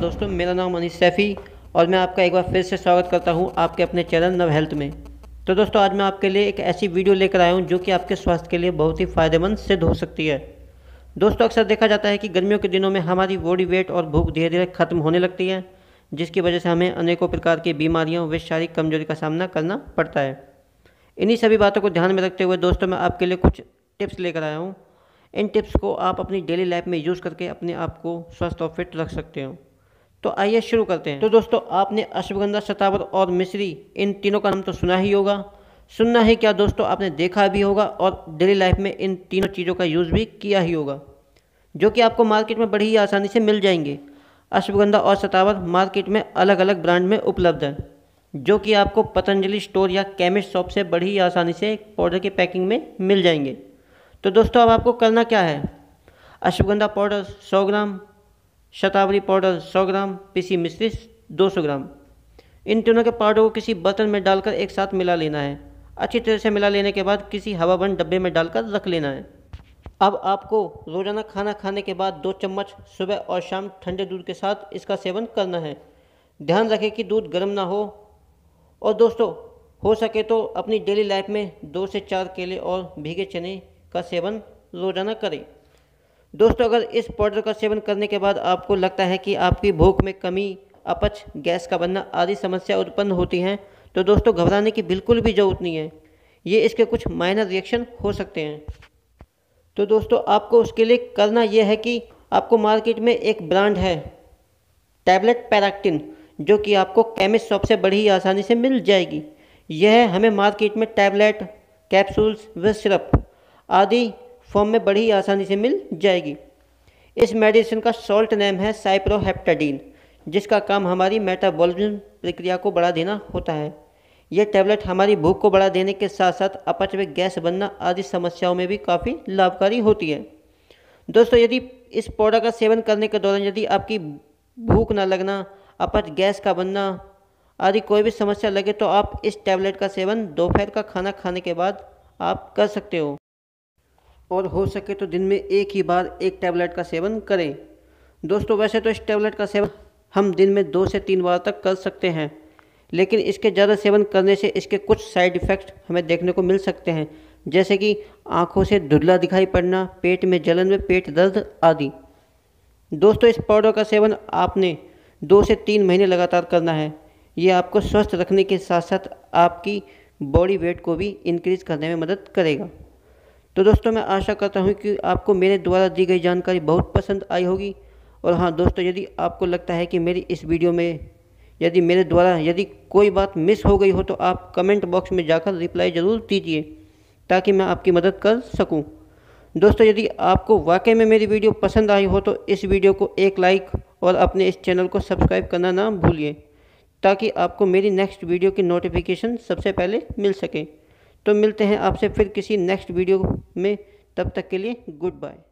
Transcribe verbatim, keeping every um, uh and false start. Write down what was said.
दोस्तों, मेरा नाम अनीस सैफ़ी और मैं आपका एक बार फिर से स्वागत करता हूं आपके अपने चैनल नव हेल्थ में। तो दोस्तों, आज मैं आपके लिए एक ऐसी वीडियो लेकर आया हूं जो कि आपके स्वास्थ्य के लिए बहुत ही फ़ायदेमंद सिद्ध हो सकती है। दोस्तों, अक्सर देखा जाता है कि गर्मियों के दिनों में हमारी बॉडी वेट और भूख धीरे धीरे खत्म होने लगती है, जिसकी वजह से हमें अनेकों प्रकार की बीमारियों व शारीरिक कमजोरी का सामना करना पड़ता है। इन्हीं सभी बातों को ध्यान में रखते हुए दोस्तों, मैं आपके लिए कुछ टिप्स लेकर आया हूँ। इन टिप्स को आप अपनी डेली लाइफ में यूज़ करके अपने आप को स्वस्थ और फिट रख सकते हो। तो आइए शुरू करते हैं। तो दोस्तों, आपने अश्वगंधा, शतावर और मिश्री, इन तीनों का नाम तो सुना ही होगा। सुनना ही क्या दोस्तों, आपने देखा भी होगा और डेली लाइफ में इन तीनों चीज़ों का यूज़ भी किया ही होगा, जो कि आपको मार्केट में बड़ी ही आसानी से मिल जाएंगे। अश्वगंधा और शतावर मार्केट में अलग अलग ब्रांड में उपलब्ध है, जो कि आपको पतंजलि स्टोर या केमिस्ट शॉप से बड़ी ही आसानी से पाउडर की पैकिंग में मिल जाएंगे। तो दोस्तों, अब आपको करना क्या है। अश्वगंधा पाउडर सौ ग्राम, शतावरी पाउडर सौ ग्राम, पिसी मिश्री दो सौ ग्राम। इन तीनों के पाउडर को किसी बर्तन में डालकर एक साथ मिला लेना है। अच्छी तरह से मिला लेने के बाद किसी हवाबंद डब्बे में डालकर रख लेना है। अब आपको रोज़ाना खाना खाने के बाद दो चम्मच सुबह और शाम ठंडे दूध के साथ इसका सेवन करना है। ध्यान रखें कि दूध गर्म ना हो। और दोस्तों, हो सके तो अपनी डेली लाइफ में दो से चार केले और भीगे चने का सेवन रोज़ाना करें। दोस्तों, अगर इस पाउडर का सेवन करने के बाद आपको लगता है कि आपकी भूख में कमी, अपच, गैस का बनना आदि समस्या उत्पन्न होती हैं, तो दोस्तों घबराने की बिल्कुल भी ज़रूरत नहीं है। ये इसके कुछ माइनर रिएक्शन हो सकते हैं। तो दोस्तों, आपको उसके लिए करना यह है कि आपको मार्केट में एक ब्रांड है टैबलेट पैराक्टिन, जो कि आपको केमिस्ट शॉप से बड़ी ही आसानी से मिल जाएगी। यह हमें मार्केट में टैबलेट, कैप्सूल्स व सिरप आदि फॉर्म में बड़ी ही आसानी से मिल जाएगी। इस मेडिसिन का शॉर्ट नेम है साइप्रोहेप्टाडीन, जिसका काम हमारी मेटाबॉलिज्म प्रक्रिया को बढ़ा देना होता है। यह टैबलेट हमारी भूख को बढ़ा देने के साथ साथ अपच व गैस बनना आदि समस्याओं में भी काफ़ी लाभकारी होती है। दोस्तों, यदि इस पाउडर का सेवन करने के दौरान यदि आपकी भूख ना लगना, अपच, गैस का बनना आदि कोई भी समस्या लगे, तो आप इस टैबलेट का सेवन दोपहर का खाना खाने के बाद आप कर सकते हो। और हो सके तो दिन में एक ही बार एक टैबलेट का सेवन करें। दोस्तों, वैसे तो इस टैबलेट का सेवन हम दिन में दो से तीन बार तक कर सकते हैं, लेकिन इसके ज़्यादा सेवन करने से इसके कुछ साइड इफ़ेक्ट हमें देखने को मिल सकते हैं, जैसे कि आँखों से धुंधला दिखाई पड़ना, पेट में जलन व पेट दर्द आदि। दोस्तों, इस पाउडर का सेवन आपने दो से तीन महीने लगातार करना है। ये आपको स्वस्थ रखने के साथ साथ आपकी बॉडी वेट को भी इंक्रीज़ करने में मदद करेगा। तो दोस्तों, मैं आशा करता हूँ कि आपको मेरे द्वारा दी गई जानकारी बहुत पसंद आई होगी। और हाँ दोस्तों, यदि आपको लगता है कि मेरी इस वीडियो में यदि मेरे द्वारा यदि कोई बात मिस हो गई हो, तो आप कमेंट बॉक्स में जाकर रिप्लाई ज़रूर दीजिए, ताकि मैं आपकी मदद कर सकूँ। दोस्तों, यदि आपको वाकई में मेरी वीडियो पसंद आई हो, तो इस वीडियो को एक लाइक और अपने इस चैनल को सब्सक्राइब करना ना भूलिए, ताकि आपको मेरी नेक्स्ट वीडियो की नोटिफिकेशन सबसे पहले मिल सके। तो मिलते हैं आपसे फिर किसी नेक्स्ट वीडियो में, तब तक के लिए गुड बाय।